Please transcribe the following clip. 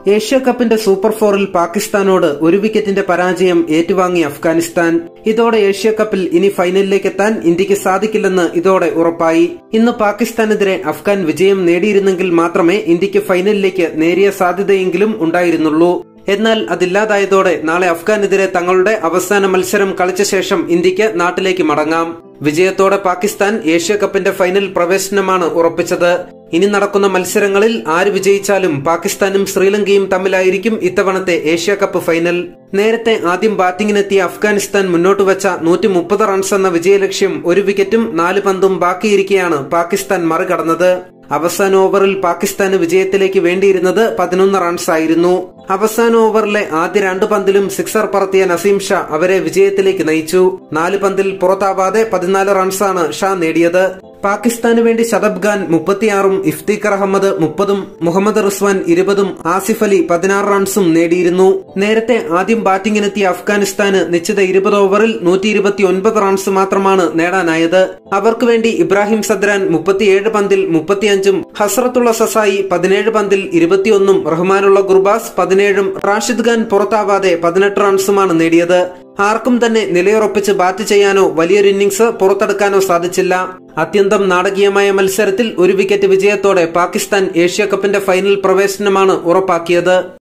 ഏഷ്യാകപ്പിന്റെ super ഫോറിൽ പാകിസ്ഥാനോട് ഒരു വിക്കറ്റിന്റെ പരാജയം ഏറ്റുവാങ്ങി അഫ്ഗാനിസ്ഥാൻ. ഇതോടെ ഏഷ്യാകപ്പിൽ ഇനി ഫൈനലിലേക്കെത്താൻ ഇന്ത്യക്ക് സാധിക്കില്ലെന്ന് ഇതോടെ ഉറപ്പായി. ഇന്ന് പാകിസ്ഥാനെതിരെ അഫ്ഗാൻ വിജയം നേടിയിരുന്നെങ്കിൽ മാത്രമേ ഇന്ത്യക്ക് ഫൈനലിലേക്ക് നേരിയ സാധ്യതയെങ്കിലും ഉണ്ടായിരുന്നുള്ളൂ. എന്നാൽ അതില്ലാതായതോടെ നാളെ അഫ്ഗാനെതിരെ തങ്ങളുടെ അവസാന മത്സരം കളിച്ച ശേഷം ഇന്ത്യക്ക് നാട്ടിലേക്ക് മടങ്ങാം. വിജയത്തോടെ പാകിസ്ഥാൻ ഏഷ്യാകപ്പിന്റെ ഫൈനൽ പ്രവേശനമാണ് ഉറപ്പിച്ചത്. ഇനി നടക്കുന്ന മത്സരങ്ങളിൽ ആര് വിജയിച്ചാലും പാകിസ്ഥാനും ശ്രീലങ്കയും തമ്മിലായിരിക്കും ഇത്തവണത്തെ ഏഷ്യാകപ്പ് ഫൈനൽ. നേരത്തെ ആദ്യം ബാറ്റിംഗിനെത്തിയ അഫ്ഗാനിസ്ഥാൻ മുന്നോട്ടുവച്ച 130 റൺസ് എന്ന വിജയലക്ഷ്യം 1 വിക്കറ്റും 4 പന്തും ബാക്കിയിരിക്കെയാണ് പാകിസ്ഥാൻ മറികടന്നത്. അവസാന ഓവറിൽ പാകിസ്ഥാന് വിജയത്തിലേക്ക് വേണ്ടിയിരുന്നത് 11 റൺസ് ആയിരുന്നു. അവസാന ഓവറിലെ ആദ്യ 2 പന്തിലും സിക്സർ പറത്തിയ നസീം ഷാ അവരെ വിജയത്തിലേക്ക് നയിച്ചു. 4 പന്തിൽ പുറത്താവാതെ 14 റൺസാണ് ഷാ നേടിയത്. പാകിസ്ഥാന് വേണ്ടി ശതബ് ഖാൻ 36ഉം ഇഫ്തിഖർ അഹമ്മദ് 30ഉം മുഹമ്മദ് റിസ്വാൻ 20ഉം ആസിഫ് അലി 16 റൺസും നേടിയിരുന്നു. നേരത്തെ ആദ്യം ബാറ്റിംഗിനെത്തിയ അഫ്ഗാനിസ്ഥാന് നിശ്ചിത 20 ഓവറിൽ 129 റൺസ് മാത്രമാണ് നേടാനായത്. അവർക്ക് വേണ്ടി ഇബ്രാഹിം സദ്രാൻ 37 പന്തിൽ 35ഉം ഹസ്രത്തുള്ള സസായി 17 പന്തിൽ 21ഉം റഹ്മാനുള്ള ഗുർബാസ് 17ഉം റാഷിദ് ഖാൻ പുറത്താവാതെ 18 റൺസുമാണ് നേടിയത്. ആർക്കും തന്നെ നിലയുറപ്പിച്ച് ബാറ്റ് ചെയ്യാനോ വലിയൊരു ഇന്നിംഗ്സ് പുറത്തെടുക്കാനോ സാധിച്ചില്ല. അത്യന്തം നാടകീയമായ മത്സരത്തിൽ 1 വിക്കറ്റ് വിജയത്തോടെ പാകിസ്ഥാൻ ഏഷ്യാകപ്പിന്റെ ഫൈനൽ പ്രവേശനമാണ് ഉറപ്പാക്കിയത്.